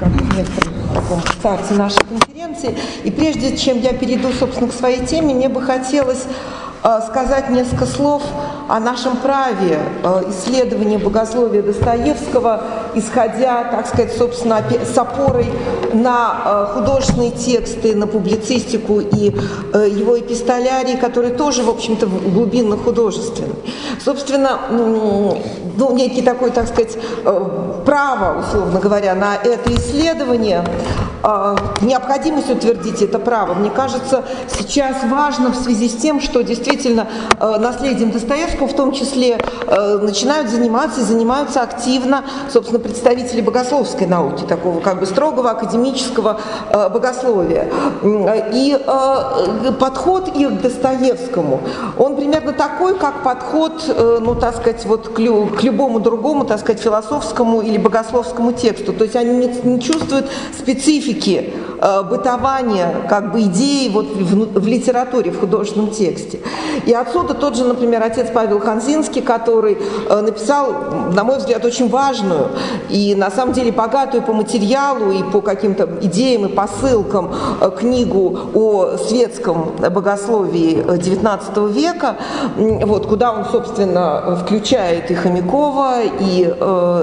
как бы в некотором таком старте нашей конференции. И прежде чем я перейду, собственно, к своей теме, мне бы хотелось сказать несколько слов о нашем праве исследования богословия Достоевского, исходя, так сказать, собственно, с опорой на художественные тексты, на публицистику и его эпистолярий, который тоже, в общем-то, глубинно художественный. Собственно, ну, некий такой, так сказать, право, условно говоря, на это исследование, необходимость утвердить это право, мне кажется, сейчас важно в связи с тем, что действительно наследием Достоевского в том числе начинают заниматься и занимаются активно, собственно, представители богословской науки, такого как бы строгого академического богословия. И подход их к Достоевскому, он примерно такой, как подход, ну, так сказать, вот к любому другому, так сказать, философскому или богословскому тексту. То есть они не чувствуют специфики бытования как бы идеи вот в литературе, в художественном тексте. И отсюда тот же, например, отец Павел Ханзинский, который написал, на мой взгляд, очень важную и на самом деле богатую по материалу и по каким-то идеям и посылкам книгу о светском богословии XIX века, вот, куда он, собственно, включает и Хомякова, и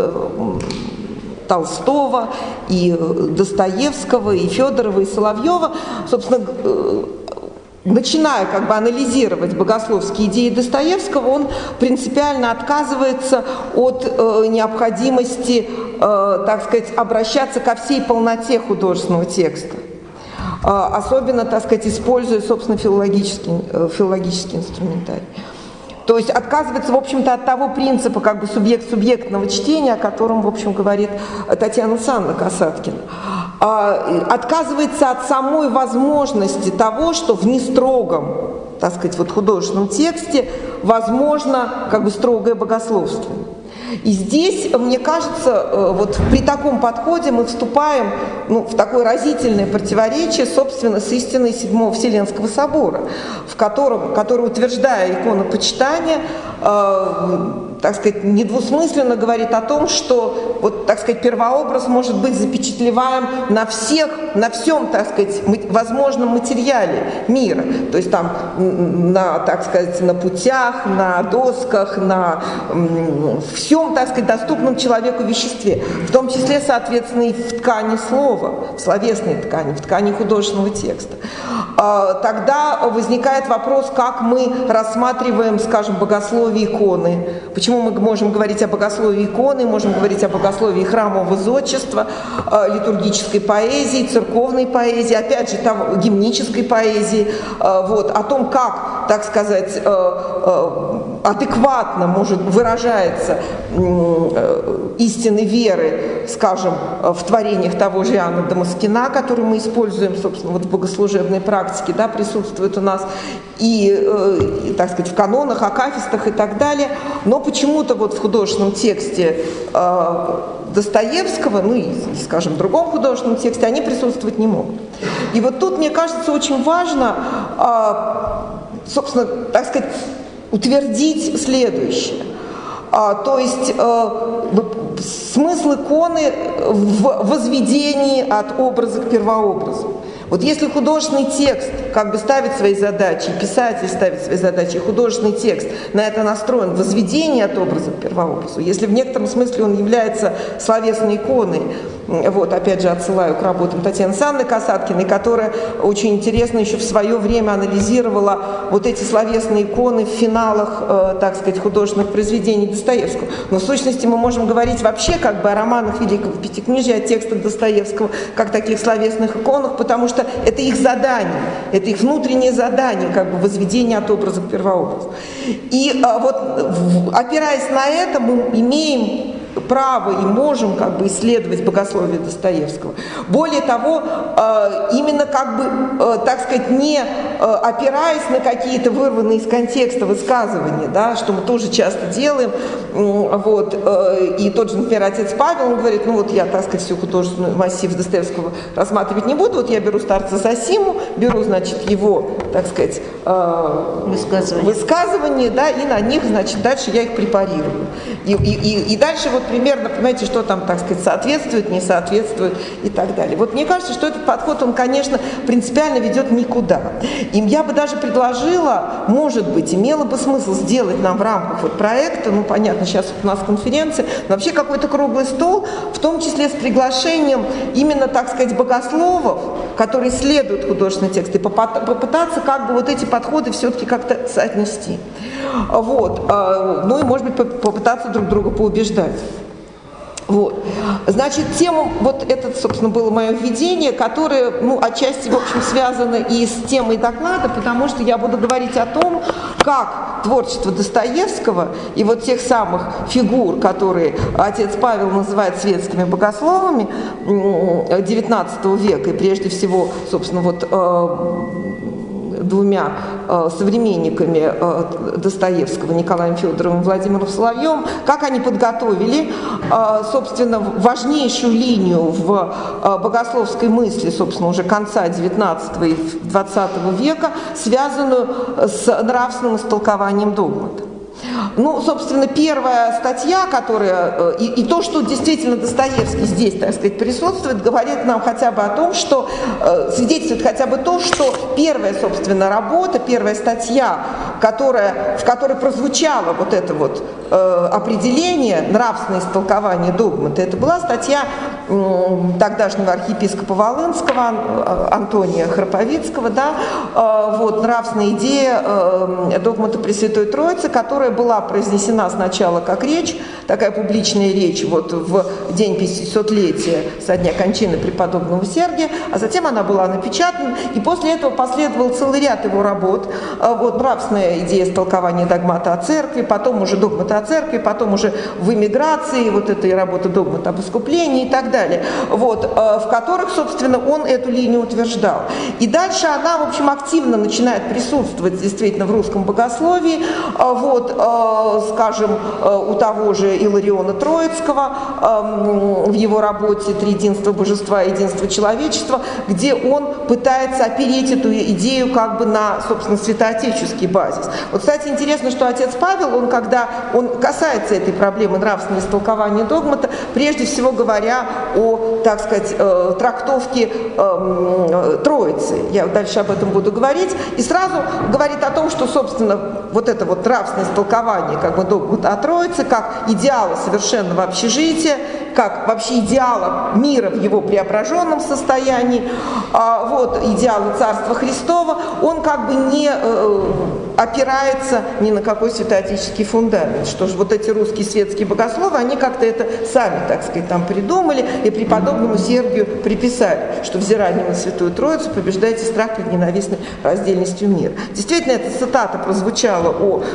Толстого, и Достоевского, и Федорова, и Соловьева, собственно, начиная как бы анализировать богословские идеи Достоевского, он принципиально отказывается от необходимости, так сказать, обращаться ко всей полноте художественного текста, особенно, так сказать, используя, собственно, филологический инструментарий. То есть отказывается, в общем-то, от того принципа как бы субъект-субъектного чтения, о котором, в общем, говорит Татьяна Александровна Касаткина. Отказывается от самой возможности того, что в нестрогом, так сказать, вот художественном тексте возможно как бы строгое богословство. И здесь, мне кажется, вот при таком подходе мы вступаем, ну, в такое разительное противоречие, собственно, с истиной Седьмого Вселенского собора, который, утверждая иконопочитание, так сказать, недвусмысленно говорит о том, что, вот, так сказать, первообраз может быть запечатлеваем на всем, так сказать, возможном материале мира. То есть там, так сказать, на путях, на досках, на всем, так сказать, доступном человеку веществе. В том числе, соответственно, и в ткани слова, в словесной ткани, в ткани художественного текста. Тогда возникает вопрос, как мы рассматриваем, скажем, богословие иконы. Почему мы можем говорить о богословии иконы, можем говорить о богословии храмового зодчества, литургической поэзии, церковной поэзии, опять же, гимнической поэзии, вот, о том, как, так сказать, адекватно выражается истины веры, скажем, в творениях того же Иоанна Дамаскина, который мы используем, собственно, вот в богослужебной практике, да, присутствует у нас, и, так сказать, в канонах, акафистах и так далее. Но почему-то вот в художественном тексте Достоевского, ну и, скажем, в другом художественном тексте они присутствовать не могут. И вот тут, мне кажется, очень важно, собственно, так сказать, утвердить следующее. То есть смысл иконы в возведении от образа к первообразу. Вот если художественный текст как бы ставит свои задачи, писатель ставит свои задачи, художественный текст на это настроен, возведение от образа к первообразу, если в некотором смысле он является словесной иконой, вот, опять же, отсылаю к работам Татьяны Александровны Касаткиной, которая очень интересно еще в свое время анализировала вот эти словесные иконы в финалах, так сказать, художественных произведений Достоевского. Но в сущности мы можем говорить вообще как бы о романах Великого Пятикнижия, о текстах Достоевского, как таких словесных иконах, потому что это их задание, это их внутреннее задание, как бы возведение от образа к первообразу. И вот, опираясь на это, мы имеем право и можем как бы исследовать богословие Достоевского. Более того, именно как бы, так сказать, не опираясь на какие-то вырванные из контекста высказывания, да, что мы тоже часто делаем, вот, и тот же, например, отец Павел, он говорит, ну вот я, так сказать, всю художественную массив Достоевского рассматривать не буду, вот я беру старца Зосиму, беру, значит, его, так сказать, высказывания, да, и на них, значит, дальше я их препарирую. И дальше вот вот примерно, понимаете, что там, так сказать, соответствует, не соответствует и так далее. Вот мне кажется, что этот подход, он, конечно, принципиально ведет никуда. И я бы даже предложила, может быть, имело бы смысл сделать нам в рамках вот проекта, ну, понятно, сейчас у нас конференция, но вообще какой-то круглый стол, в том числе с приглашением именно, так сказать, богословов, которые исследуют художественный текст, и попытаться как бы вот эти подходы все-таки как-то соотнести. Вот. Ну и, может быть, попытаться друг друга поубеждать. Вот. Значит, тема, вот это, собственно, было мое введение, которое, ну, отчасти, в общем, связано и с темой доклада, потому что я буду говорить о том, как творчество Достоевского и вот тех самых фигур, которые отец Павел называет светскими богословами XIX века, и прежде всего, собственно, вот двумя современниками Достоевского, Николаем Федоровым и Владимиром Соловьевым, как они подготовили, собственно, важнейшую линию в богословской мысли, собственно, уже конца XIX и XX века, связанную с нравственным истолкованием догмата. Ну, собственно, первая статья, которая, и то, что действительно Достоевский здесь, так сказать, присутствует, говорит нам хотя бы о том, что, свидетельствует хотя бы то, что первая, собственно, работа, первая статья, в которой прозвучало вот это вот определение, нравственное истолкование догмата, это была статья тогдашнего архиепископа Волынского, Антония Храповицкого, да, вот, «Нравственная идея догмата Пресвятой Троицы», которая была произнесена сначала как речь, такая публичная речь вот в день 500-летия со дня кончины преподобного Сергия, а затем она была напечатана, и после этого последовал целый ряд его работ, вот, «Нравственная идея истолкования догмата о церкви», потом уже «Догмата о церкви», потом уже в эмиграции, вот эта работа «Догмата об искуплении» и так далее, вот, в которых, собственно, он эту линию утверждал. И дальше она, в общем, активно начинает присутствовать действительно в русском богословии, вот, скажем, у того же Илариона Троицкого в его работе «Триединство божества и единство человечества», где он пытается опереть эту идею как бы на, собственно, святоотеческий базис. Вот, кстати, интересно, что отец Павел, он, когда он касается этой проблемы нравственного истолкования догмата, прежде всего говоря о, так сказать, трактовке Троицы, я дальше об этом буду говорить, и сразу говорит о том, что, собственно, вот это вот нравственное истолкование как бы догмата о Троице, как идеала совершенного общежития, как вообще идеала мира в его преображенном состоянии, вот, идеала Царства Христова, он как бы не опирается ни на какой святоотеческий фундамент, что же вот эти русские светские богословы, они как-то это сами, так сказать, там придумали и преподобному Сергию приписали, что взиранием на Святую Троицу побеждайте страх перед ненавистной раздельностью мира. Действительно, эта цитата прозвучала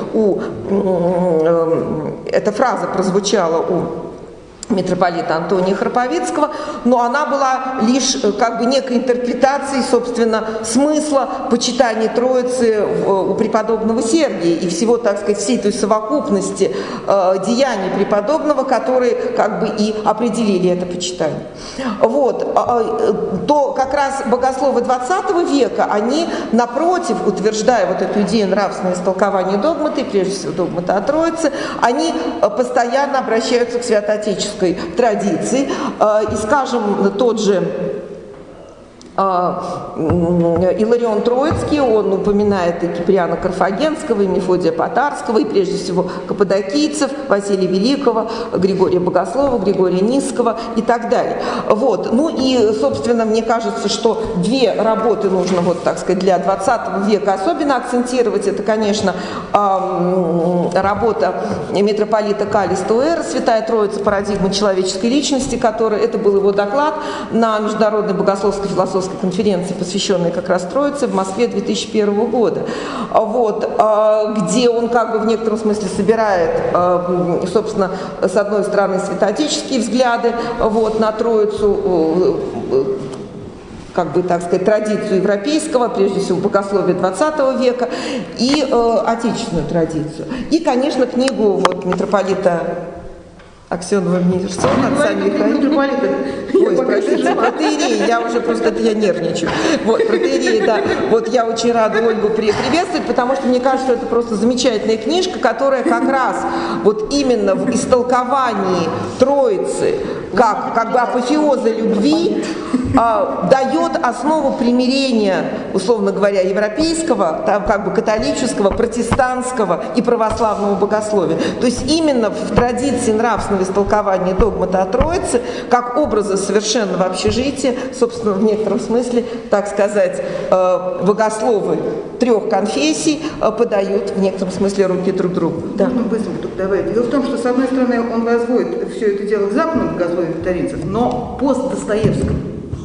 эта фраза прозвучала у митрополита Антония Храповицкого, но она была лишь как бы некой интерпретацией, собственно, смысла почитания Троицы у преподобного Сергия и всего, так сказать, всей той совокупности деяний преподобного, которые как бы и определили это почитание. Вот. То как раз богословы XX века, они, напротив, утверждая вот эту идею нравственного истолкования догмата, и прежде всего догмата о Троице, они постоянно обращаются к святоотеческой традиции. И, скажем, тот же Иларион Троицкий, он упоминает и Киприана Карфагенского, и Мефодия Потарского, и прежде всего каппадокийцев, Василия Великого, Григория Богослова, Григория Нисского и так далее. Вот. Ну и, собственно, мне кажется, что две работы нужно, вот, так сказать, для XX века особенно акцентировать. Это, конечно, работа митрополита Каллиста Уэра «Святая Троица. Парадигма человеческой личности», который, это был его доклад на Международной богословской философской конференции, посвященной как раз Троице в Москве 2001 года, вот, где он как бы в некотором смысле собирает, собственно, с одной стороны святоотеческие взгляды вот, на Троицу, как бы, так сказать, традицию европейского, прежде всего богословия XX века, и отечественную традицию. И, конечно, книгу вот, митрополита Аксеновым Мирсон, отца Михаила. Ой, простите, протоиерей, я уже просто, это я нервничаю. Вот, протоиерей, да. Вот я очень рада Ольгу приветствовать, потому что мне кажется, что это просто замечательная книжка, которая как раз вот именно в истолковании Троицы, как бы апофеоза любви, дает основу примирения, условно говоря, европейского, там, как бы католического, протестантского и православного богословия. То есть именно в традиции нравственного истолкования догмата о Троице, как образа совершенного общежития, собственно, в некотором смысле, так сказать, богословы трех конфессий подают в некотором смысле руки друг другу. Да. Можно быстро тут добавить. Дело в том, что, с одной стороны, он возводит все это дело к западному богословию викторинцев, но пост Достоевскому.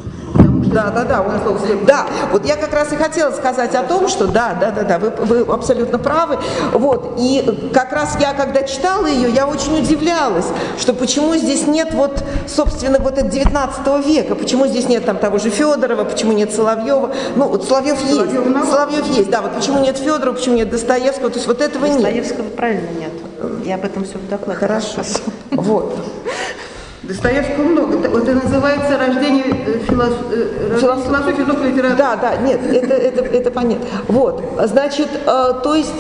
Да, вот я как раз и хотела сказать о том, что да, вы абсолютно правы. Вот, и как раз я, когда читала ее, я очень удивлялась, что почему здесь нет вот, собственно, вот от 19 века, почему здесь нет там того же Федорова, почему нет Соловьева. Ну, вот Соловьев есть, да, вот почему нет Федорова, почему нет Достоевского, то есть вот этого нет. Достоевского правильно нет. Я об этом все в докладе. Хорошо. Вот. Достоевского много. Это называется рождение философии, но литературы. Да, нет, это понятно. Вот, значит, то есть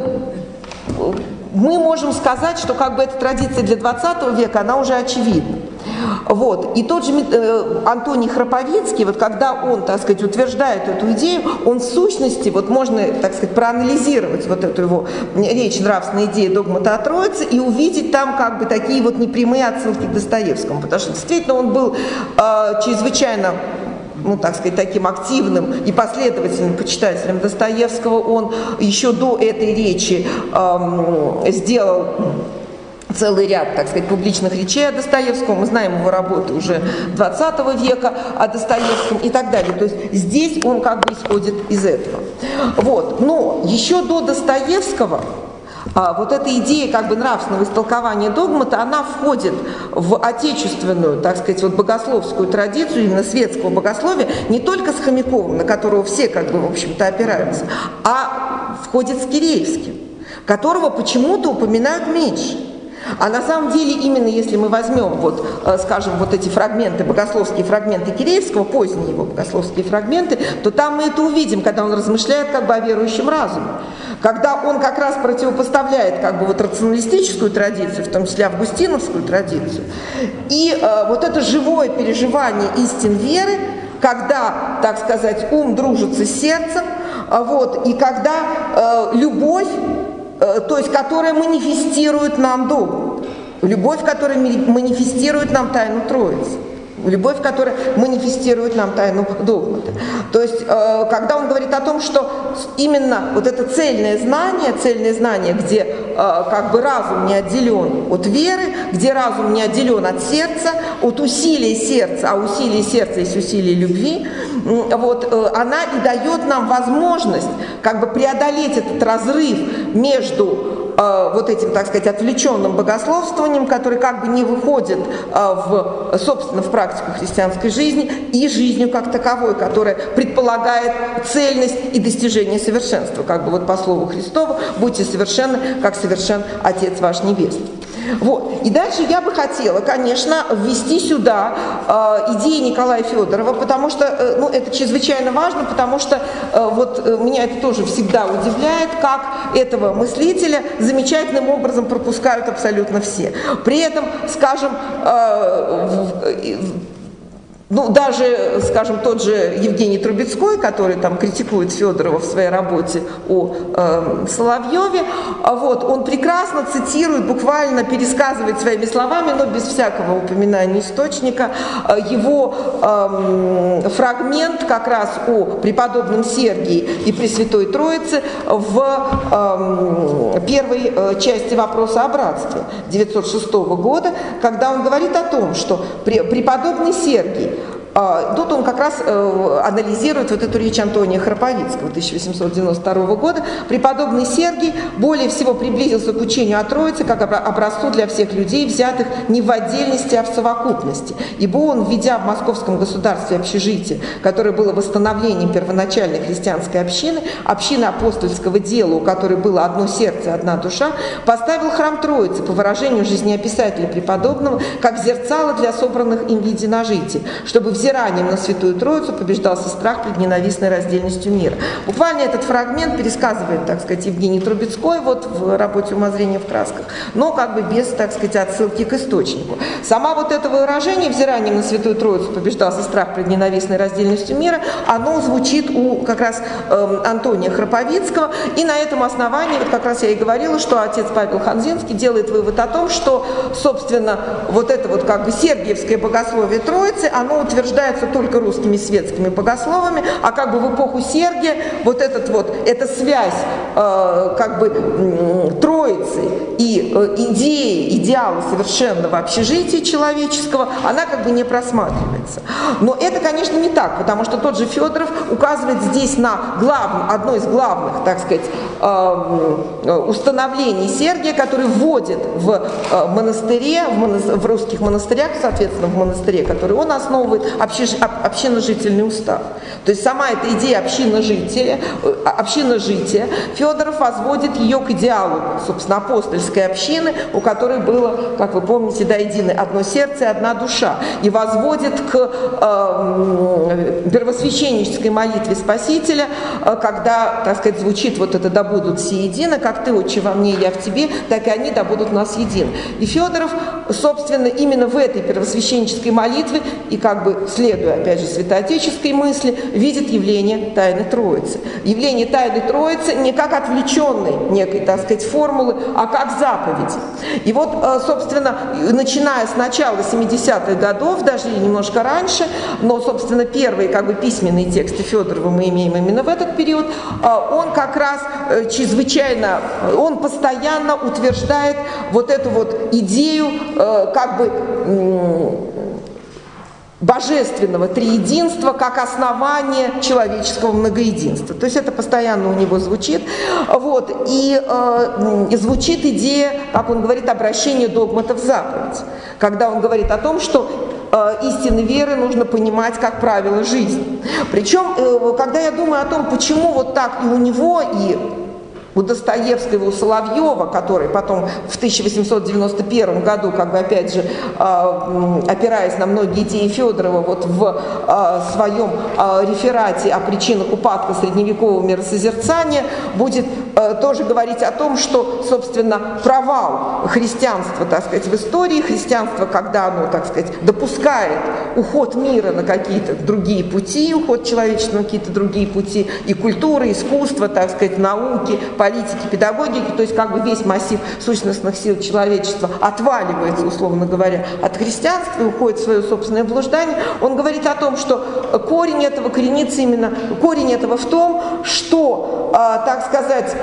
мы можем сказать, что как бы эта традиция для 20 века, она уже очевидна. Вот. И тот же Антоний Храповицкий, вот когда он, так сказать, утверждает эту идею, он в сущности, вот можно, так сказать, проанализировать вот эту его речь «Нравственная идея догмата о Троице» и увидеть там как бы такие вот непрямые отсылки к Достоевскому, потому что действительно он был чрезвычайно, ну, так сказать, таким активным и последовательным почитателем Достоевского. Он еще до этой речи сделал целый ряд, так сказать, публичных речей о Достоевском. Мы знаем его работы уже 20 века о Достоевском и так далее. То есть здесь он как бы исходит из этого. Вот. Но еще до Достоевского вот эта идея как бы нравственного истолкования догмата, она входит в отечественную, так сказать, вот богословскую традицию, именно светского богословия, не только с Хомяковым, на которого все как бы, в общем-то, опираются, а входит с Киреевским, которого почему-то упоминают меньше. А на самом деле, именно если мы возьмем, вот, скажем, вот эти фрагменты, богословские фрагменты Киреевского, поздние его богословские фрагменты, то там мы это увидим, когда он размышляет как бы о верующем разуме. Когда он как раз противопоставляет как бы вот рационалистическую традицию, в том числе августиновскую традицию, и вот это живое переживание истин веры, когда, так сказать, ум дружится с сердцем, вот, и когда любовь, то есть которая манифестирует нам догмат, любовь, которая манифестирует нам тайну Троицы, любовь, которая манифестирует нам тайну догмата. То есть, когда он говорит о том, что именно вот это цельное знание, где как бы разум не отделен от веры, где разум не отделен от сердца, от усилий сердца, а усилие сердца есть усилие любви, вот, она и дает нам возможность как бы преодолеть этот разрыв между вот этим, так сказать, отвлеченным богословствованием, который как бы не выходит собственно, в практику христианской жизни, и жизнью как таковой, которая предполагает цельность и достижение совершенства. Как бы вот по слову Христову: «Будьте совершенны, как совершен Отец ваш Небесный». Вот. И дальше я бы хотела, конечно, ввести сюда идеи Николая Федорова, потому что, ну, это чрезвычайно важно, потому что вот меня это тоже всегда удивляет, как этого мыслителя замечательным образом пропускают абсолютно все. При этом, скажем, ну, даже, скажем, тот же Евгений Трубецкой, который там критикует Федорова в своей работе о Соловьеве, вот, он прекрасно цитирует, буквально пересказывает своими словами, но без всякого упоминания источника, его фрагмент как раз о преподобном Сергии и Пресвятой Троице в первой части «Вопроса о братстве» 906 года, когда он говорит о том, что преподобный Сергий Тут он как раз анализирует вот эту речь Антония Храповицкого 1892 года. Преподобный Сергий более всего приблизился к учению о Троице как образцу для всех людей, взятых не в отдельности, а в совокупности. Ибо он, введя в московском государстве общежитие, которое было восстановлением первоначальной христианской общины, общины апостольского дела, у которой было одно сердце, одна душа, поставил храм Троицы, по выражению жизнеописателя преподобного, как зерцало для собранных им в единожитии, чтобы взиранием на Святую Троицу побеждался страх пред ненавистной раздельностью мира. Буквально этот фрагмент пересказывает, так сказать, Евгений Трубецкой вот в работе «Умозрение в красках», но как бы без, так сказать, отсылки к источнику. Сама вот это выражение «взиранием на Святую Троицу побеждался страх пред ненавистной раздельностью мира», оно звучит у как раз Антония Храповицкого, и на этом основании, вот как раз я и говорила, что отец Павел Ханзинский делает вывод о том, что, собственно, вот это вот как бы сергиевское богословие Троицы, оно утверждается только русскими светскими богословами, а как бы в эпоху Сергия вот эта связь как бы Троицы и идеи, идеала совершенного общежития человеческого, она как бы не просматривается. Но это, конечно, не так, потому что тот же Федоров указывает здесь на одно из главных, так сказать, установлений Сергия, который вводит в монастыре, в русских монастырях, соответственно, в монастыре, который он основывает, общиножительный устав. То есть сама эта идея общиножития, Федоров возводит ее к идеалу, собственно, апостольской общины, у которой было, как вы помните, да, единое одно сердце и одна душа, и возводит к первосвященнической молитве Спасителя, когда, так сказать, звучит вот это «да будут все едины, как ты, Отче, во мне, я в тебе, так и они да будут у нас едины». И Федоров, собственно, именно в этой первосвященнической молитве и как бы следуя, опять же, святоотеческой мысли, видит явление Тайны Троицы. Явление Тайны Троицы не как отвлеченной некой, так сказать, формулы, а как заповеди. И вот, собственно, начиная с начала 70-х годов, даже немножко раньше, но, собственно, первые как бы письменные тексты Федорова мы имеем именно в этот период, он как раз чрезвычайно, он постоянно утверждает вот эту вот идею как бы божественного триединства как основание человеческого многоединства. То есть это постоянно у него звучит. Вот. И звучит идея, как он говорит, обращения догмата в заповедь. Когда он говорит о том, что истины веры нужно понимать как правило жизни. Причем, когда я думаю о том, почему вот так и у него, и у Достоевского, у Соловьева, который потом в 1891 году, как бы опять же, опираясь на многие идеи Федорова, вот в своем реферате о причинах упадка средневекового миросозерцания, будет тоже говорить о том, что, собственно, провал христианства, так сказать, в истории, христианство, когда оно, так сказать, допускает уход мира на какие-то другие пути, уход человечества на какие-то другие пути, и культуры, искусства, так сказать, науки, политики, педагогики, то есть как бы весь массив сущностных сил человечества отваливается, условно говоря, от христианства и уходит в свое собственное блуждание. Он говорит о том, что корень этого коренится именно, корень этого в том, что, так сказать,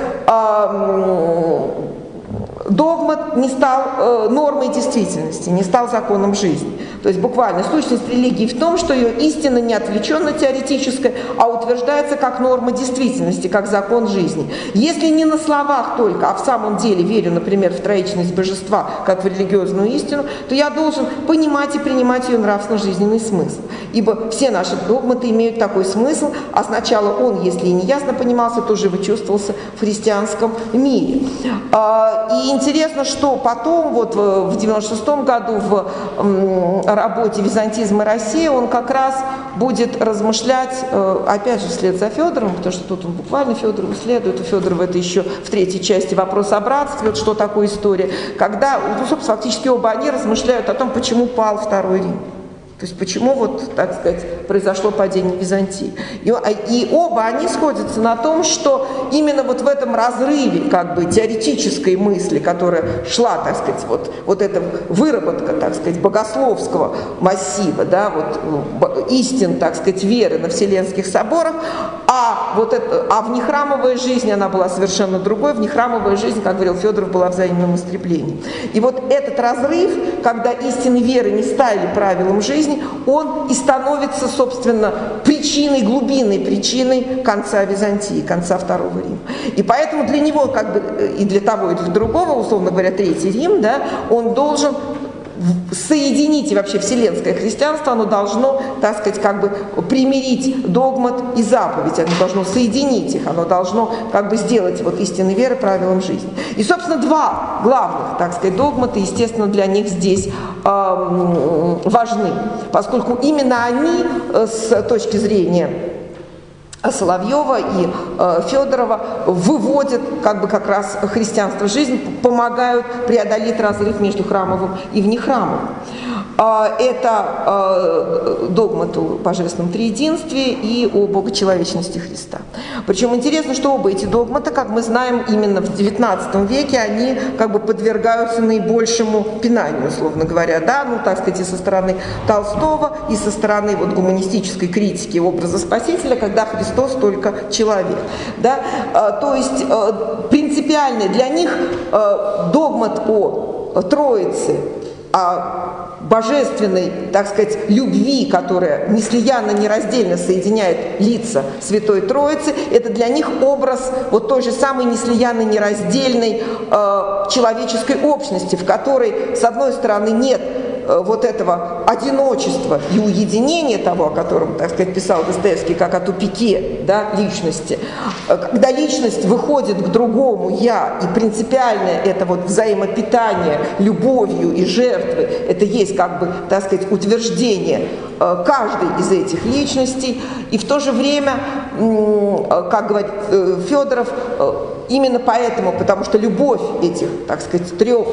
догмат не стал нормой действительности, не стал законом жизни. То есть буквально сущность религии в том, что ее истина не отвлеченно теоретическая, а утверждается как норма действительности, как закон жизни. Если не на словах только, а в самом деле верю, например, в троичность божества, как в религиозную истину, то я должен понимать и принимать ее нравственно-жизненный смысл. Ибо все наши догматы имеют такой смысл, а сначала он, если и не ясно понимался, то живо чувствовался в христианском мире. И интересно, что потом, вот в 96-м году в работе «Византизм и Россия» он как раз будет размышлять, опять же, вслед за Федоровым, потому что тут он буквально Федорову следует, у Федорова это еще в третьей части вопрос о братстве, вот что такое история, когда, ну, собственно, фактически оба они размышляют о том, почему пал Второй Рим. То есть почему, вот, так сказать, произошло падение Византии. И оба они сходятся на том, что именно вот в этом разрыве как бы теоретической мысли, которая шла, так сказать, вот эта выработка, так сказать, богословского массива, да, вот истин, так сказать, веры на Вселенских соборах, А внехрамовая жизнь, она была совершенно другой. Внехрамовая жизнь, как говорил Федоров, была взаимным истреблением. И вот этот разрыв, когда истины веры не стали правилом жизни, он и становится, собственно, причиной, глубинной причиной конца Византии, конца Второго Рима. И поэтому для него, как бы, и для того, и для другого, условно говоря, Третий Рим, да, он должен соединить, и вообще вселенское христианство, оно должно, так сказать, как бы примирить догмат и заповедь, оно должно соединить их, оно должно как бы сделать вот истинной веры правилом жизни. И, собственно, два главных, так сказать, догмата, естественно, для них здесь важны, поскольку именно они с точки зрения Соловьева и Федорова выводят как раз христианство в жизнь, помогают преодолеть разрыв между храмовым и внехрамовым. Это догмат о божественном триединстве и о богочеловечности Христа. Причем интересно, что оба эти догмата, как мы знаем, именно в XIX веке они как бы подвергаются наибольшему пинанию, условно говоря, да, ну, так сказать, и со стороны Толстого, и со стороны вот гуманистической критики образа Спасителя, когда Христос только человек, да. То есть принципиальный для них догмат о Троице, о божественной, так сказать, любви, которая неслиянно, нераздельно соединяет лица Святой Троицы, это для них образ вот той же самой неслиянной, нераздельной человеческой общности, в которой, с одной стороны, нет вот этого одиночества и уединения того, о котором, так сказать, писал Достоевский, как о тупике, да, личности. Когда личность выходит к другому «я», и принципиальное это вот взаимопитание любовью и жертвой, это есть, как бы, так сказать, утверждение каждой из этих личностей. И в то же время, как говорит Федоров, именно поэтому, потому что любовь этих, так сказать, трех,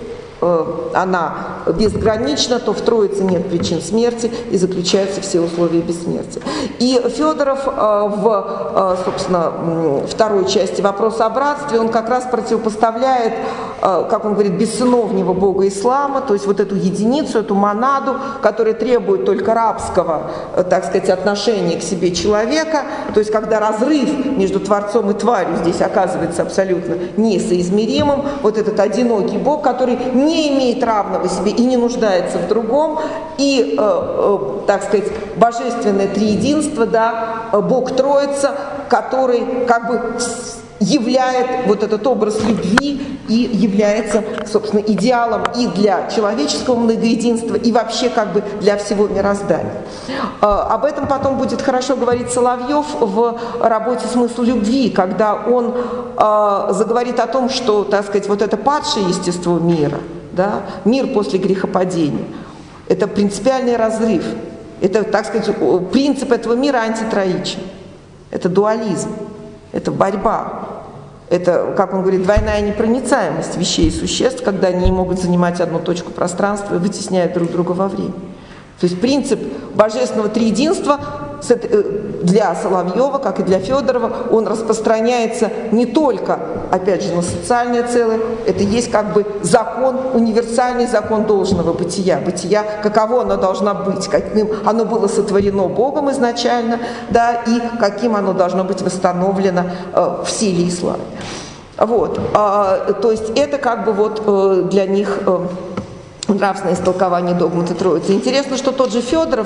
она безгранична, то в Троице нет причин смерти и заключаются все условия бессмертия. И Федоров собственно, второй части вопроса о братстве, он как раз противопоставляет, как он говорит, бессыновнего бога ислама, то есть вот эту единицу, эту монаду, которая требует только рабского, так сказать, отношения к себе человека, то есть когда разрыв между Творцом и тварью здесь оказывается абсолютно несоизмеримым, вот этот одинокий бог, который не имеет равного себе и не нуждается в другом, и, так сказать, божественное триединство, да, Бог Троица, который как бы являет вот этот образ любви и является, собственно, идеалом и для человеческого многоединства, и вообще как бы для всего мироздания. Об этом потом будет хорошо говорить Соловьев в работе «Смысл любви», когда он заговорит о том, что, так сказать, вот это падшее естество мира, да, мир после грехопадения, это принципиальный разрыв, это, так сказать, принцип этого мира антитроичен, это дуализм. Это борьба, это, как он говорит, двойная непроницаемость вещей и существ, когда они не могут занимать одну точку пространства и вытесняют друг друга во времени. То есть принцип божественного триединства для Соловьева, как и для Федорова, он распространяется не только, опять же, на социальное целое, это есть как бы закон, универсальный закон должного бытия, бытия, каково оно должно быть, каким оно было сотворено Богом изначально, да, и каким оно должно быть восстановлено в силе и славе. Вот, то есть это как бы вот для них нравственное истолкование догмата Троицы. Интересно, что тот же Федоров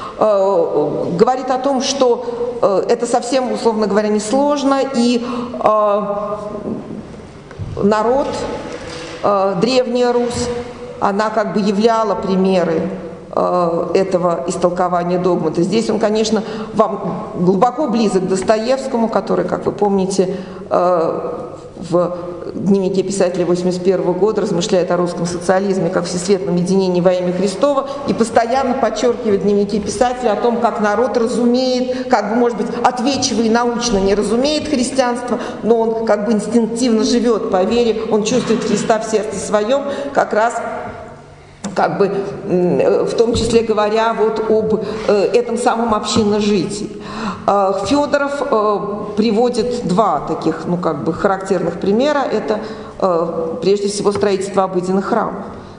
говорит о том, что это совсем, условно говоря, несложно, и народ, Древняя Русь, она как бы являла примеры этого истолкования догмата. Здесь он, конечно, вам глубоко близок к Достоевскому, который, как вы помните, в дневнике писателя 1981 года размышляет о русском социализме как всесветном единении во имя Христова и постоянно подчеркивает в дневнике писателя о том, как народ разумеет, как бы, может быть, ответчиво и научно не разумеет христианство, но он как бы инстинктивно живет по вере, он чувствует Христа в сердце своем, как раз как бы в том числе говоря вот об этом самом общинножитии. Федоров приводит два таких, ну как бы характерных примера. Это прежде всего строительство обыденных храмов.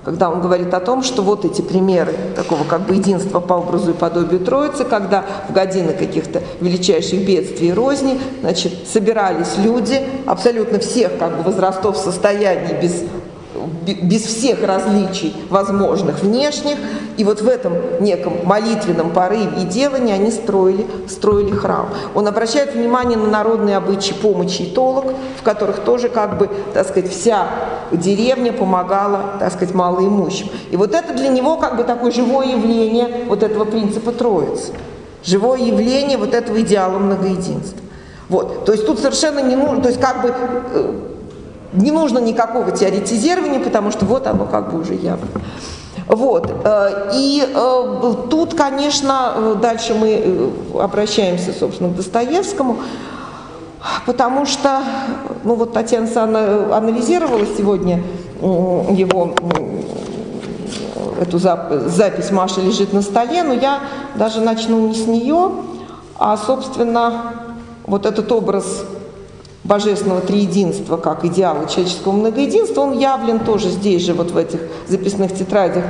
когда он говорит о том, что вот эти примеры такого как бы единства по образу и подобию Троицы, когда в годины каких-то величайших бедствий и розни, значит, собирались люди абсолютно всех как бы возрастов, состояний, без всех различий возможных внешних, и вот в этом неком молитвенном порыве и делании они строили храм. Он обращает внимание на народные обычаи помощи и толок, в которых тоже как бы, так сказать, вся деревня помогала, так сказать, малоимущим. И вот это для него как бы такое живое явление вот этого принципа Троицы, живое явление вот этого идеала многоединства. Вот. То есть тут совершенно не нужно, то есть как бы не нужно никакого теоретизирования, потому что вот оно как бы уже явно. Вот. И тут, конечно, дальше мы обращаемся, собственно, к Достоевскому, потому что, ну вот Татьяна Александровна анализировала сегодня его, эту запись «Маша лежит на столе», но я даже начну не с нее, а, собственно, вот этот образ божественного триединства как идеала человеческого многоединства, он явлен тоже здесь же, вот в этих записных тетрадях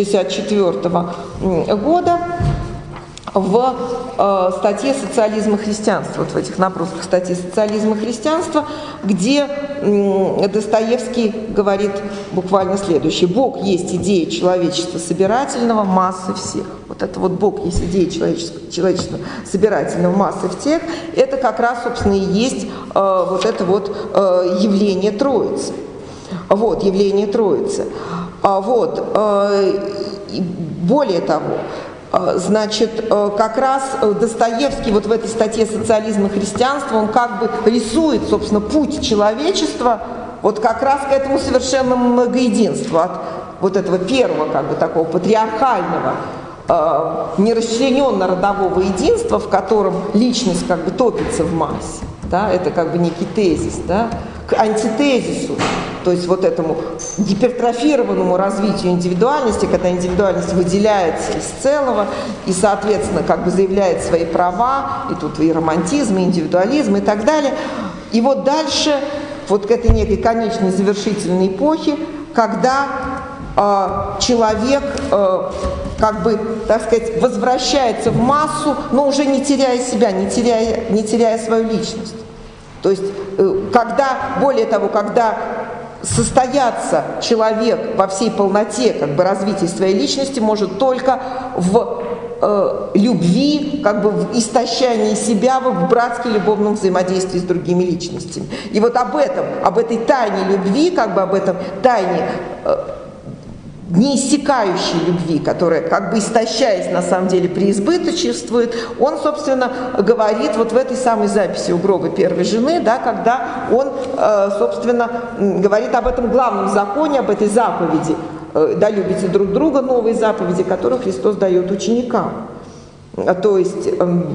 1964 года, в статье «Социализм и христианство», вот в этих набросках статьи «Социализм и христианство», где Достоевский говорит буквально следующее: «Бог есть идея человечества собирательного, массы всех». Вот это вот Бог есть идея человечества собирательного, массы всех. Это как раз, собственно, и есть вот это вот явление Троицы. Вот, явление Троицы. Вот. Более того, значит, как раз Достоевский вот в этой статье «Социализм и христианство» он как бы рисует, собственно, путь человечества вот как раз к этому совершенному многоединству, от вот этого первого как бы такого патриархального, нерасчлененно-родового единства, в котором личность как бы топится в массе, да, это как бы некий тезис, да, к антитезису, то есть вот этому гипертрофированному развитию индивидуальности, когда индивидуальность выделяется из целого и, соответственно, как бы заявляет свои права, и тут и романтизм, и индивидуализм, и так далее. И вот дальше, вот к этой некой конечной завершительной эпохе, когда человек как бы, так сказать, возвращается в массу, но уже не теряя себя, не теряя свою личность. То есть, когда, более того, когда состояться человек во всей полноте как бы развития своей личности может только в любви, как бы в истощании себя, в братски-любовном взаимодействии с другими личностями. И вот об этой тайне любви, как бы об этом тайне неиссякающей любви, которая, как бы истощаясь, на самом деле преизбыточествует, он, собственно, говорит вот в этой самой записи у гроба первой жены, да, когда он, собственно, говорит об этом главном законе, об этой заповеди, да, любите друг друга, новой заповеди, которую Христос дает ученикам. То есть,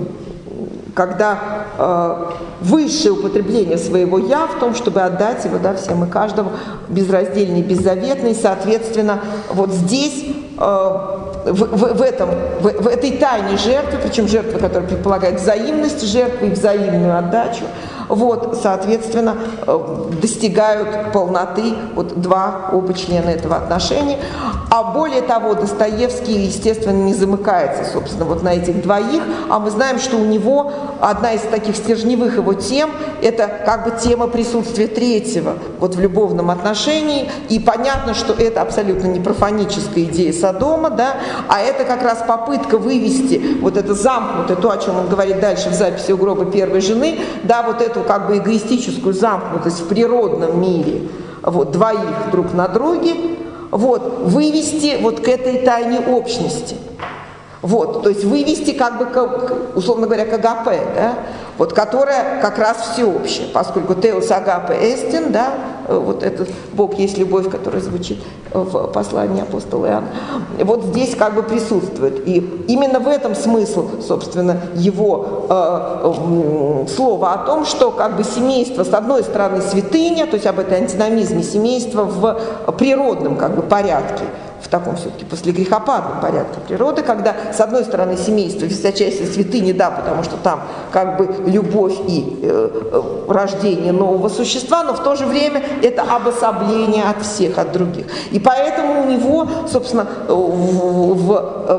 когда высшее употребление своего «я» в том, чтобы отдать его, да, всем и каждому, безраздельно и беззаветно, и, соответственно, вот здесь, в этой тайне жертвы, причем жертвы, которая предполагает взаимность жертвы и взаимную отдачу, вот, соответственно, достигают полноты вот оба члена этого отношения. А более того, Достоевский, естественно, не замыкается, собственно, вот на этих двоих, а мы знаем, что у него одна из таких стержневых его тем – это как бы тема присутствия третьего вот в любовном отношении, и понятно, что это абсолютно не профаническая идея Содома, да, а это как раз попытка вывести вот это замкнутое, то, о чем он говорит дальше в записи у гроба первой жены, да, вот эту как бы эгоистическую замкнутость в природном мире, вот, двоих друг на друге, вот, вывести вот к этой тайне общности. Вот, то есть вывести как бы, условно говоря, к агапе, да, вот, которая как раз всеобщая, поскольку теос агапе эстин, да, вот этот Бог есть любовь, которая звучит в послании апостола Иоанна, вот здесь как бы присутствует. И именно в этом смысл, собственно, его слова о том, что как бы семейство, с одной стороны, святыня, то есть об этой антиномизме семейства в природном как бы порядке, в таком все-таки послегрехопадном порядке природы, когда, с одной стороны, семейство высочайшей святыни, да, потому что там как бы любовь и рождение нового существа, но в то же время это обособление от всех, от других. И поэтому у него, собственно, в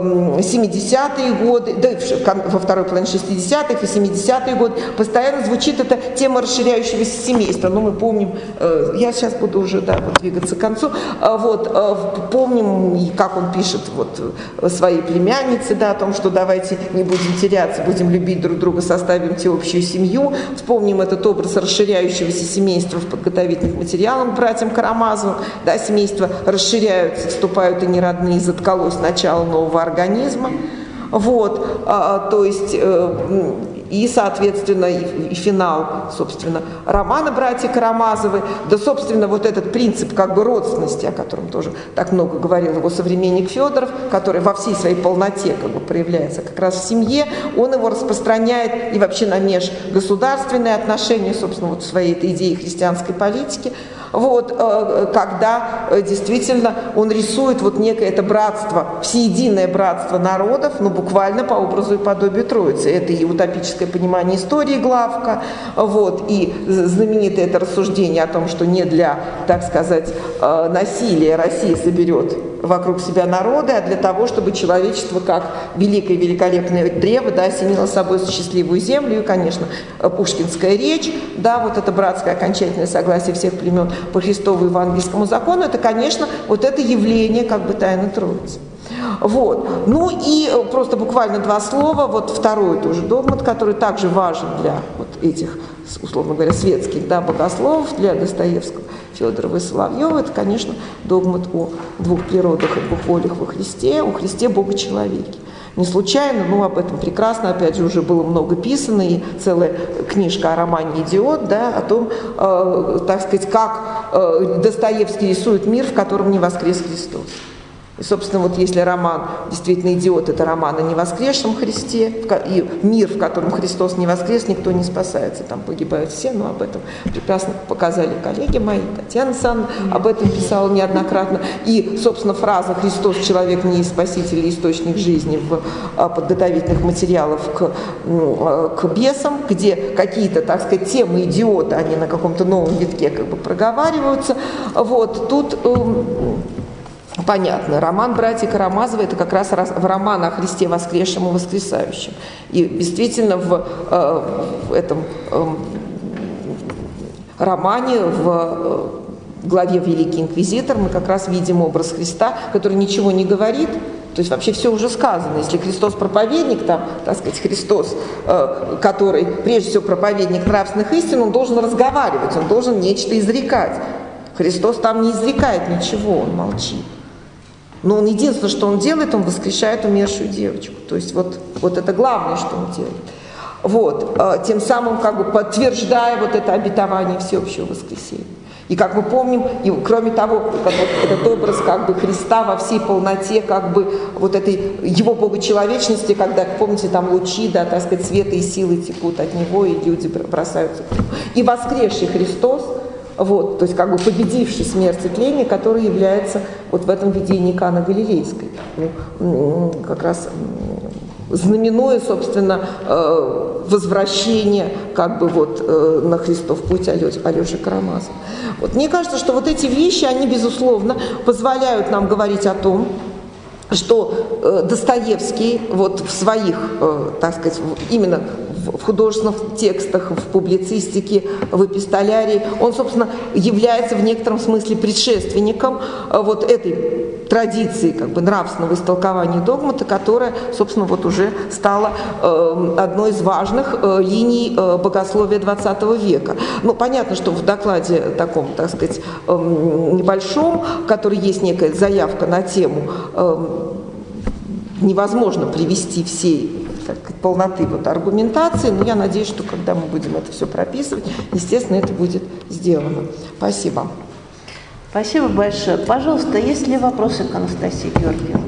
70-е годы, да, во второй половине 60-х и 70-е годы постоянно звучит эта тема расширяющегося семейства. Ну, мы помним, я сейчас буду уже, да, вот, двигаться к концу, вот, помним, как он пишет вот своей племяннице, да, о том, что давайте не будем теряться, будем любить друг друга, составим общую семью. Вспомним этот образ расширяющегося семейства в подготовительных материалах братьям Карамазовым. Да, семейства расширяются, вступают и неродные, заткалось начало нового организма. Вот, то есть, и, соответственно, и финал, собственно, романа «Братья Карамазовы», да, собственно, вот этот принцип как бы родственности, о котором тоже так много говорил его современник Федоров, который во всей своей полноте как бы проявляется как раз в семье, он его распространяет и вообще на межгосударственные отношения, собственно, вот в своей этой идее христианской политики. Вот, когда действительно он рисует вот некое это братство, всеединое братство народов, ну, буквально по образу и подобию Троицы. Это и утопическое понимание истории Главка, вот, и знаменитое это рассуждение о том, что не для, так сказать, насилия Россия соберет вокруг себя народы, а для того, чтобы человечество, как великое великолепное древо, да, осенило собой счастливую землю. И, конечно, пушкинская речь, да, вот это братское окончательное согласие всех племен по Христову евангельскому закону, это, конечно, вот это явление как бы Тайной Троицы. Вот. Ну и просто буквально два слова, вот второй тоже догмат, который также важен для вот этих, условно говоря, светских, да, богословов, для Достоевского, Федорова и Соловьева, это, конечно, догмат о двух природах и двух волях во Христе, о Христе Бога-человеке. Не случайно, ну, об этом прекрасно, опять же, уже было много писано, и целая книжка о романе «Идиот», да, о том, так сказать, как Достоевский рисует мир, в котором не воскрес Христос. И, собственно, вот если роман действительно «Идиот» — это роман о невоскресшем Христе, и мир, в котором Христос не воскрес, никто не спасается, там погибают все, но об этом прекрасно показали коллеги мои, Татьяна Александровна об этом писала неоднократно. И, собственно, фраза «Христос — человек, не спаситель, источник жизни» в подготовительных материалах к бесам, где какие-то, так сказать, темы идиота, они на каком-то новом витке как бы проговариваются. Вот, тут... Понятно. Роман «Братья Карамазовы» — это как раз роман о Христе воскресшем и воскресающем. И действительно в этом романе, в главе «Великий инквизитор» мы как раз видим образ Христа, который ничего не говорит. То есть вообще все уже сказано. Если Христос проповедник, там, так сказать, Христос, который прежде всего проповедник нравственных истин, он должен разговаривать, он должен нечто изрекать. Христос там не изрекает ничего, он молчит. Но он единственное, что он делает, он воскрешает умершую девочку. То есть вот это главное, что он делает. Вот, тем самым как бы подтверждая вот это обетование всеобщего воскресения. И как мы помним, и кроме того, этот образ как бы Христа во всей полноте, как бы вот этой его богочеловечности, когда, помните, там лучи, да, так сказать, света и силы текут от него, и люди бросаются к нему. И воскресший Христос, вот, то есть как бы победивший смерть и тление, который является вот в этом видении Каны Галилейской, как раз знаменуя, собственно, возвращение как бы вот на Христов путь Алёши Карамазова. Вот, мне кажется, что вот эти вещи, они, безусловно, позволяют нам говорить о том, что Достоевский вот в своих, так сказать, именно в художественных текстах, в публицистике, в эпистолярии, он, собственно, является в некотором смысле предшественником вот этой традиции как бы нравственного истолкования догмата, которая, собственно, вот уже стала одной из важных линий богословия XX века. Ну, понятно, что в докладе таком, так сказать, небольшом, в который есть некая заявка на тему, невозможно привести всей полноты вот аргументации, но я надеюсь, что когда мы будем это все прописывать, естественно, это будет сделано. Спасибо. Спасибо большое. Пожалуйста, есть ли вопросы к Анастасии Георгиевне?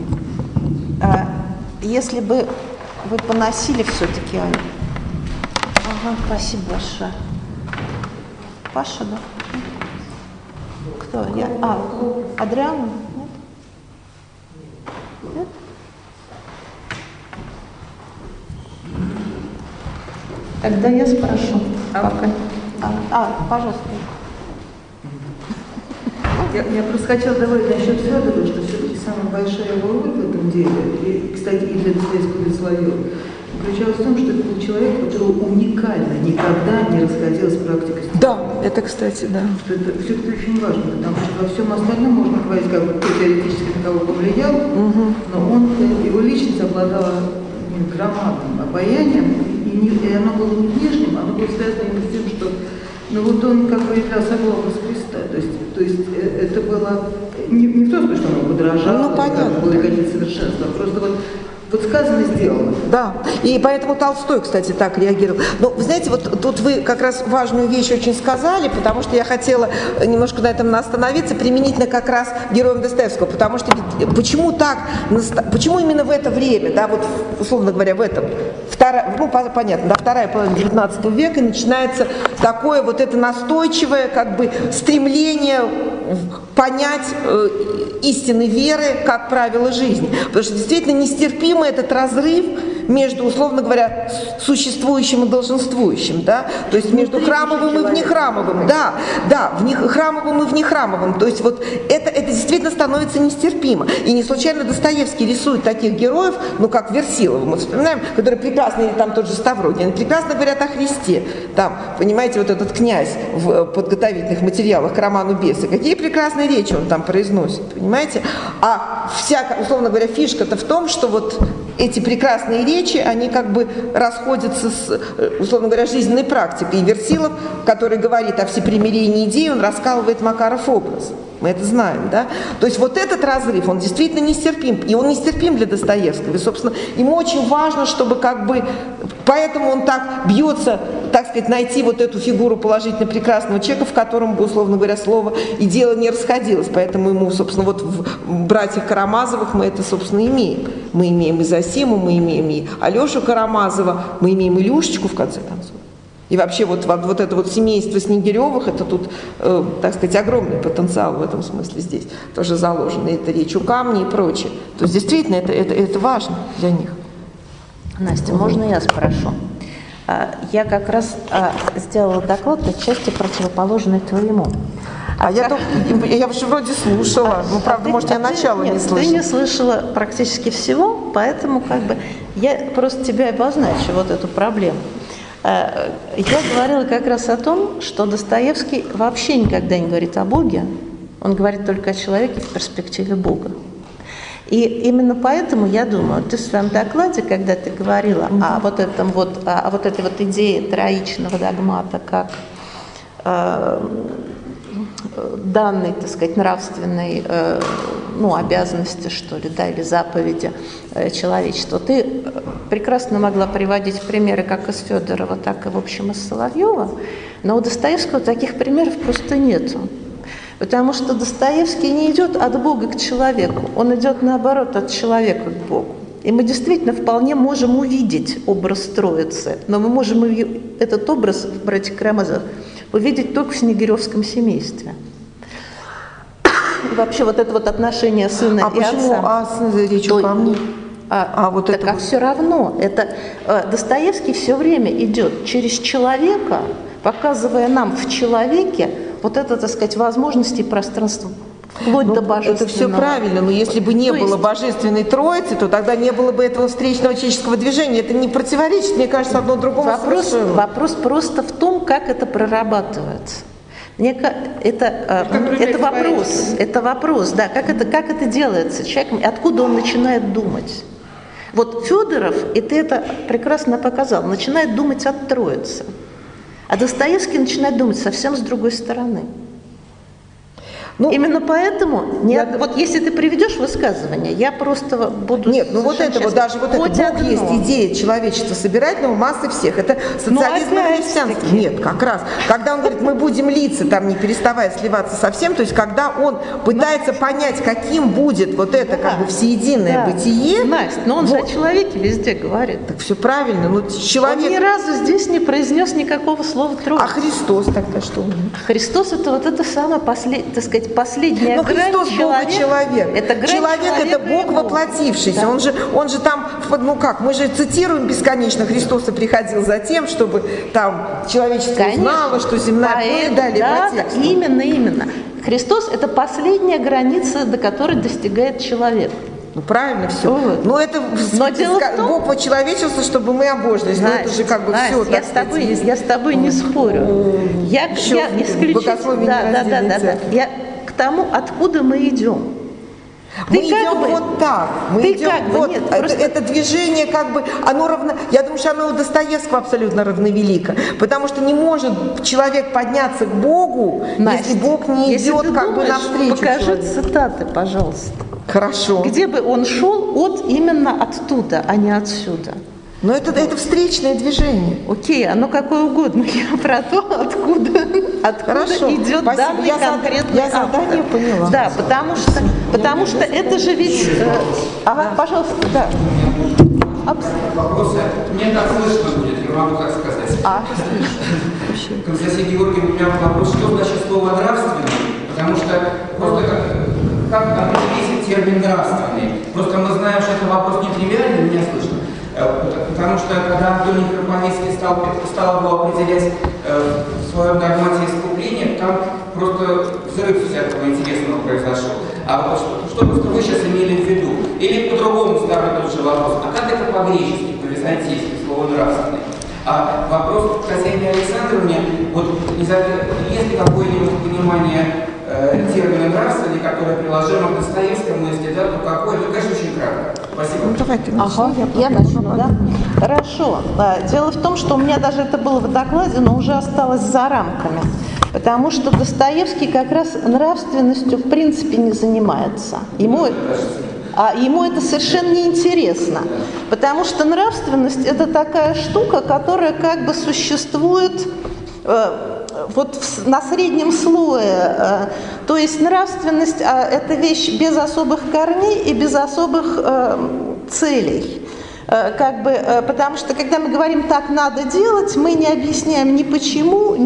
Если бы вы поносили все-таки Аню. Ага, спасибо большое. Паша, да? Кто? Я? Адриана? Нет? Нет? Тогда я спрошу. Пожалуйста. Я просто хотела добавить насчет Федорова, что все-таки самая большая его роль в этом деле, и, кстати, и для Достоевского, и для Соловьева, заключалась в том, что это был человек, который уникально никогда не расходился с практикой. Да, это, кстати, да. Это все-таки очень важно, потому что во всем остальном можно говорить, как бы теоретически на кого повлиял, но его личность обладала громадным обаянием, и оно было не внешним, оно было связано именно с тем, что он как бы играл соглобус Христа. То есть это было не в том смысле, что он его подражал, как было какие-то совершенства, а просто вот сказано, сделано. Да, и поэтому Толстой, кстати, так реагировал. Но, вы знаете, вот тут вы как раз важную вещь очень сказали, потому что я хотела немножко на этом остановиться, применительно как раз героям Достоевского, потому что почему именно в это время, да, вот условно говоря, в этом, понятно, да, вторая половина 19 века, начинается такое вот это настойчивое как бы стремление понять истины веры как правило жизни. Потому что действительно нестерпимый этот разрыв между, условно говоря, существующим и долженствующим, да, то есть между храмовым и внехрамовым, храмовым и внехрамовым, то есть вот это действительно становится нестерпимо. И не случайно Достоевский рисует таких героев, как Версилова, мы вспоминаем, которые прекрасно, или там тот же Ставрогин, прекрасно говорят о Христе, там, понимаете, вот этот князь в подготовительных материалах к роману «Бесы», какие прекрасные речи он там произносит, понимаете, а вся, условно говоря, фишка-то в том, что вот эти прекрасные речи, они как бы расходятся с, условно говоря, жизненной практикой. И Версилов, который говорит о всепримирении идей, он раскалывает Макаров образ. Мы это знаем, да? То есть вот этот разрыв, он действительно нестерпим. И он нестерпим для Достоевского. И, собственно, ему очень важно, чтобы как бы... Поэтому он так бьется, так сказать, найти вот эту фигуру положительно прекрасного человека, в котором бы, условно говоря, слово и дело не расходилось. Поэтому ему, собственно, вот в «Братьях Карамазовых» мы это, собственно, имеем. Мы имеем и Зосиму, мы имеем и Алешу Карамазова, мы имеем и Илюшечку, в конце концов. И вообще вот это вот семейство Снегиревых, это тут, так сказать, огромный потенциал в этом смысле здесь тоже заложен. И это «Речь у камня» и прочее. То есть действительно это важно для них. Настя, можно я спрошу? Я как раз сделала доклад отчасти противоположный твоему. Я же вроде слушала, правда, может, я начало не слышала. Ты не слышала практически всего, поэтому как бы я просто тебя обозначу вот эту проблему. Я говорила как раз о том, что Достоевский вообще никогда не говорит о Боге, он говорит только о человеке в перспективе Бога. И именно поэтому, я думаю, ты в своем докладе, когда ты говорила о вот этой вот идее троичного догмата, как данной, так сказать, нравственной обязанности, что ли, да, или заповеди человечества, ты прекрасно могла приводить примеры как из Федорова, так и, в общем, из Соловьева, но у Достоевского таких примеров просто нету. Потому что Достоевский не идет от Бога к человеку, он идет, наоборот, от человека к Богу. И мы действительно вполне можем увидеть образ Троицы, но мы можем этот образ в «Братьях Карамазовых» увидеть только в снегиревском семействе. И вообще вот это вот отношение сына и отца. Почему «Речь у камня»? Все равно. Достоевский все время идет через человека, показывая нам в человеке вот это, так сказать, возможности и пространство вплоть до божественного. Это все правильно, но если бы не было божественной Троицы, то тогда не было бы этого встречного человеческого движения. Это не противоречит, мне кажется, одно другому совершенно. Вопрос просто в том, как это прорабатывается. Это вопрос, да, как это делается человеком, откуда он начинает думать. Вот Федоров, и ты это прекрасно показал, начинает думать от Троицы. А Достоевский начинает думать совсем с другой стороны. Именно поэтому, вот если ты приведешь высказывание, я просто буду... Нет, Бог есть идея человечества собирательного, массы всех. Это социализм и христианство. Нет, как раз. Когда он говорит, мы будем лица, там не переставая сливаться совсем, то есть когда он пытается понять, каким будет вот это как бы всеединое бытие... Настя, но он же о человеке везде говорит. Так все правильно. Человек... Он ни разу здесь не произнес никакого слова Троицы. А Христос тогда что? Христос это вот это самое последнее, так сказать, сказать, последняя грань. Христос Бог и человек. Это грань человек это Бог воплотившийся. Да. Он же там, ну как, мы же цитируем бесконечно, Христос и приходил за тем, чтобы там человечество узнало, что земная плоть и далее по тексту. Именно. Христос – это последняя граница, до которой достигает человек. Ну правильно все. Вот. Но это Бог вочеловечился, чтобы мы обожились. Но это же как бы все. Я с тобой не спорю. Я исключительно. Я к тому, откуда мы идем. Мы идем вот так. Мы идем вот. Нет, это движение как бы, оно равно. Я думаю, что оно у Достоевского абсолютно равновелико. Потому что не может человек подняться к Богу, Настя, если Бог не идет как бы навстречу. Покажи цитаты, пожалуйста. Хорошо. Где бы он шел именно оттуда, а не отсюда. Но это встречное движение. Окей, оно какое угодно. Я про то, откуда идет данный конкретный Я задание поняла. Да, потому что это же ведь... пожалуйста, да. Вопросы. Мне так слышно будет, я могу так сказать. Константин Георгиевич, у меня вопрос, что значит слово «нравственный»? Потому что просто как определить термин «нравственный»? Просто мы знаем, что это вопрос нетривиальный, меня слышно. Потому что когда Антоний Кропивницкий стал его определять в своем догмате искупления, там просто взрыв всякого интересного произошел. А что вы сейчас имели в виду? Или по-другому ставлю тот же вопрос. А как это по-гречески, по-византийски, слово «нравственный»? А вопрос к Татьяне Александровне, вот есть ли какое-нибудь понимание термина «нравственный», который приложимо к Достоевскому, если да, то какой? Ну, конечно, очень кратко. Спасибо. Ну, давай ты начни. Я начну, да? Хорошо. Дело в том, что у меня даже это было в докладе, но уже осталось за рамками. Потому что Достоевский как раз нравственностью в принципе не занимается. Ему это совершенно неинтересно. Потому что нравственность – это такая штука, которая как бы существует вот на среднем слое. То есть нравственность – это вещь без особых корней и без особых целей. Потому что когда мы говорим «так надо делать», мы не объясняем ни почему,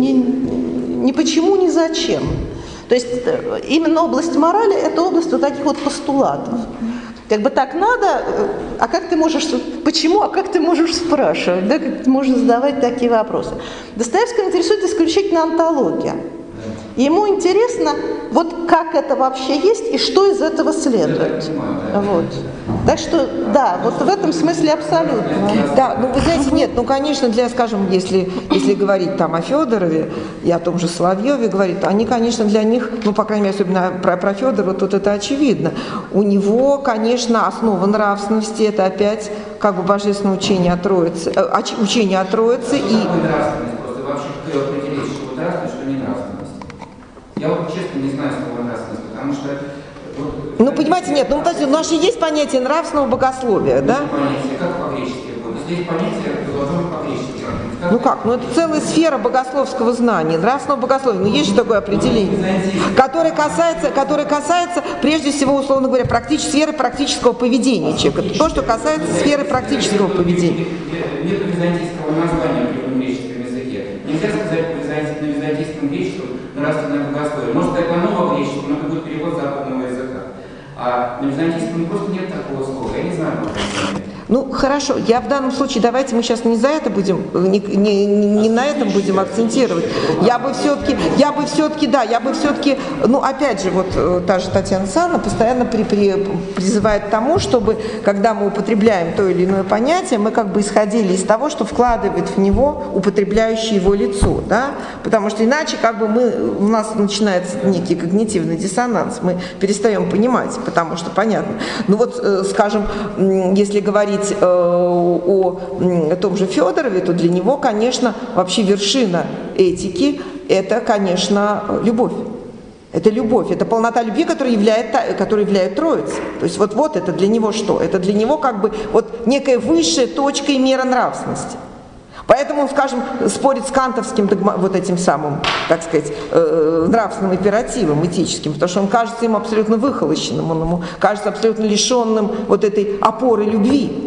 ни зачем. То есть именно область морали – это область вот таких вот постулатов. Как бы так надо, а как ты можешь, почему, а как ты можешь спрашивать, да, как ты можешь задавать такие вопросы. Достоевского интересует исключительно онтология. Ему интересно, вот как это вообще есть и что из этого следует. Вот. Так что, да, вот в этом смысле абсолютно. Да, ну вы знаете, нет, ну конечно, скажем, если говорить там о Федорове и о том же Соловьеве говорить, они, конечно, для них, ну, по крайней мере, особенно про Федорова, тут это очевидно. У него, конечно, основа нравственности, это опять как бы божественное учение о Троице, учение о Троице и... Нравственность, просто вообще кто определить, что нравственность, что не нравственность. Я вот честно не знаю слова нравственность, потому что... Ну, понимаете, нет, ну, у нас же есть понятие нравственного богословия, да? Понятие, как по-гречески будет? Если есть понятие, то должно быть по-гречески. Ну как? Ну это целая сфера богословского знания, нравственного богословия. Ну есть же такое определение, которое касается, прежде всего, условно говоря, сферы практического поведения человека. Это то, что касается сферы практического поведения. Нет византийского названия в древнегреческом языке. Нельзя сказать на византийском греческом нравственное богословие. Может сказать на новогреческом, но это будет перевод западного языка. А на византийском просто нет такого слова. Я не знаю, как это. Ну, хорошо, я в данном случае, давайте мы сейчас не за это будем, не на этом будем акцентировать. Я бы все-таки, ну, опять же, вот та же Татьяна Александровна постоянно призывает к тому, чтобы, когда мы употребляем то или иное понятие, мы как бы исходили из того, что вкладывает в него употребляющее его лицо, да, потому что иначе как бы у нас начинается некий когнитивный диссонанс, мы перестаем понимать, потому что понятно. Ну вот, скажем, если говорить о том же Федорове, то для него, конечно, вообще вершина этики – это, конечно, любовь. Это любовь, это полнота любви, которая являет Троицей. То есть вот это для него что? Это для него как бы вот некая высшая точка и мера нравственности. Поэтому он, скажем, спорит с кантовским вот этим самым, так сказать, нравственным императивом этическим, потому что он кажется ему абсолютно выхолощенным, он ему кажется абсолютно лишенным вот этой опоры любви.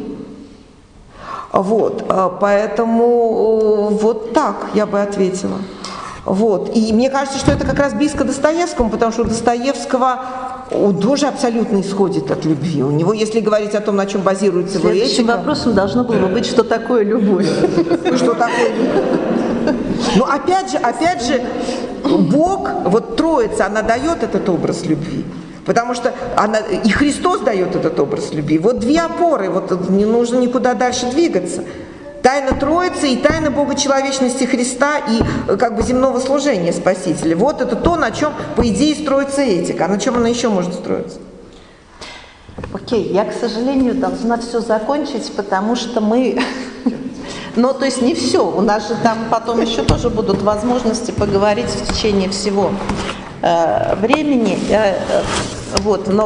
Вот, поэтому вот так я бы ответила. Вот. И мне кажется, что это как раз близко Достоевскому, потому что у Достоевского он тоже абсолютно исходит от любви. У него, если говорить о том, на чем базируется его этика... Следующим вопросом должно было бы быть, что такое любовь. Что такое любовь? Но опять же, Бог, вот Троица, она дает этот образ любви. Потому что и Христос дает этот образ любви. Вот две опоры, вот не нужно никуда дальше двигаться. Тайна Троицы и тайна богочеловечности Христа и как бы земного служения Спасителя. Вот это то, на чем, по идее, строится этика. А на чем она еще может строиться? Окей, я, к сожалению, должна все закончить, потому что мы... Ну, то есть не все. У нас же там потом еще тоже будут возможности поговорить в течение всего времени. Вот, но...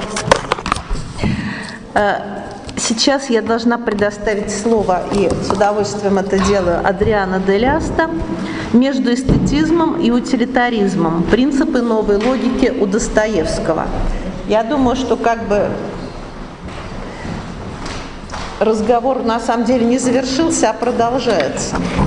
Сейчас я должна предоставить слово, и с удовольствием это делаю, Адриано Дель Аста. «Между эстетизмом и утилитаризмом. Принципы новой логики у Достоевского». Я думаю, что как бы разговор на самом деле не завершился, а продолжается.